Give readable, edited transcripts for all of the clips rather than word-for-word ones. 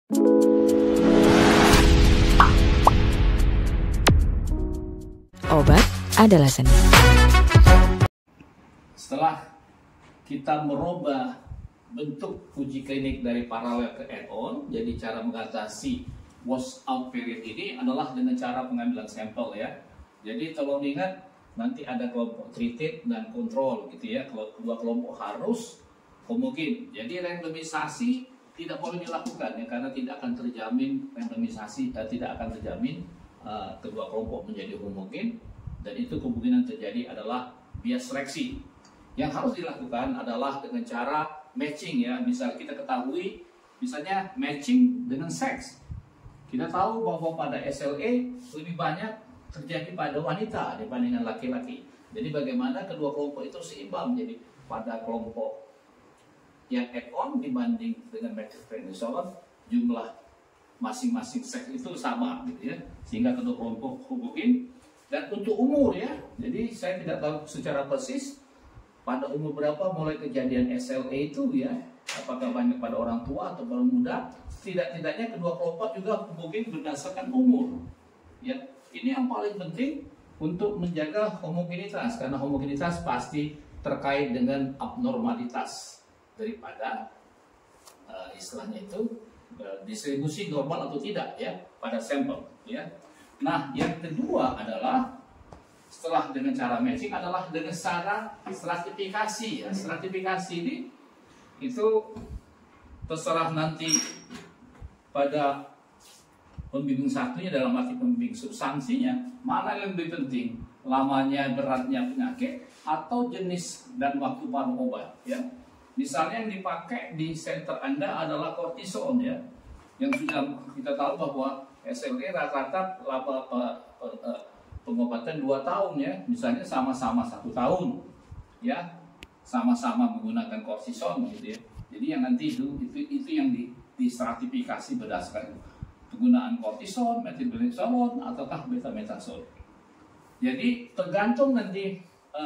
Obat adalah seni. Setelah kita merubah bentuk uji klinik dari paralel ke add-on, jadi cara mengatasi washout period ini adalah dengan cara pengambilan sampel ya. Jadi tolong ingat, nanti ada kelompok treated dan kontrol gitu ya. Kalau kedua kelompok harus homogen. Jadi randomisasi tidak boleh dilakukan ya, karena tidak akan terjamin randomisasi, tidak akan terjamin kedua kelompok menjadi homogen, dan itu kemungkinan terjadi adalah bias seleksi. Yang harus dilakukan adalah dengan cara matching ya. Misal kita ketahui, misalnya matching dengan seks. Kita tahu bahwa pada SLE lebih banyak terjadi pada wanita dibandingkan laki-laki. Jadi bagaimana kedua kelompok itu seimbang. Jadi pada kelompok yang add-on dibanding dengan methylprednisolone, jumlah masing-masing seks itu sama gitu ya, sehingga kedua kelompok homogen. Dan untuk umur ya, jadi saya tidak tahu secara persis pada umur berapa mulai kejadian SLE itu ya, apakah banyak pada orang tua atau orang muda. Tidak-tidaknya kedua kelompok juga homogen berdasarkan umur ya. Ini yang paling penting untuk menjaga homogenitas, karena homogenitas pasti terkait dengan abnormalitas daripada istilahnya itu distribusi normal atau tidak ya pada sampel ya. Nah, yang kedua adalah setelah dengan cara matching adalah dengan cara stratifikasi ya. Stratifikasi ini itu terserah nanti pada pembimbing satunya, dalam arti pembimbing substansinya, mana yang lebih penting, lamanya, beratnya penyakit atau jenis dan waktu paru obat ya. Misalnya yang dipakai di center Anda adalah kortison ya, yang sudah kita tahu bahwa SLE rata-rata lama pengobatan 2 tahun ya, misalnya sama-sama 1 tahun ya, sama-sama menggunakan kortison gitu ya. Jadi yang nanti itu yang distratifikasi berdasarkan penggunaan kortison, methylprednisolone ataukah betamethasone. Jadi tergantung nanti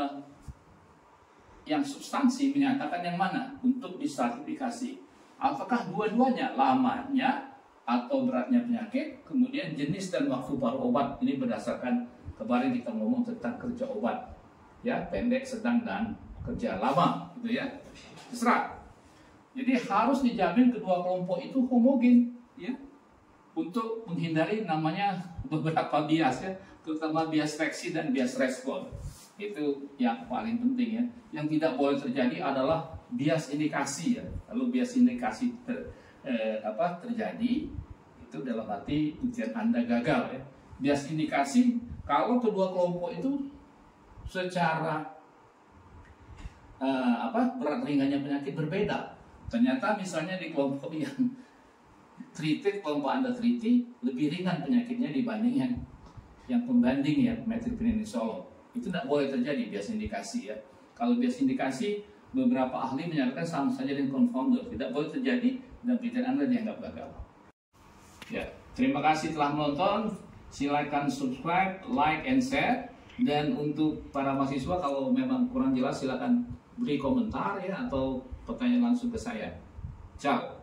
yang substansi menyatakan yang mana untuk distratifikasi. Apakah dua-duanya, lamanya atau beratnya penyakit, kemudian jenis dan waktu paru obat. Ini berdasarkan kemarin kita ngomong tentang kerja obat ya, pendek, sedang, dan kerja lama gitu ya. Terserah. Jadi harus dijamin kedua kelompok itu homogen ya, untuk menghindari namanya beberapa bias ya, terutama bias seleksi dan bias respon. Itu yang paling penting ya. Yang tidak boleh terjadi adalah bias indikasi ya. Kalau bias indikasi terjadi, itu dalam arti ujian Anda gagal ya. Bias indikasi kalau kedua kelompok itu secara berat ringannya penyakit berbeda. Ternyata misalnya di kelompok yang treated, kelompok Anda treated lebih ringan penyakitnya dibanding yang pembanding ya, methylprednisolone. Itu tidak boleh terjadi bias indikasi ya. Kalau bias indikasi, beberapa ahli menyatakan sama saja dengan confounder, tidak boleh terjadi dan penelitian Anda dianggap gagal. Ya, terima kasih telah menonton. Silakan subscribe, like, and share. Dan untuk para mahasiswa, kalau memang kurang jelas silakan beri komentar ya, atau pertanyaan langsung ke saya. Ciao.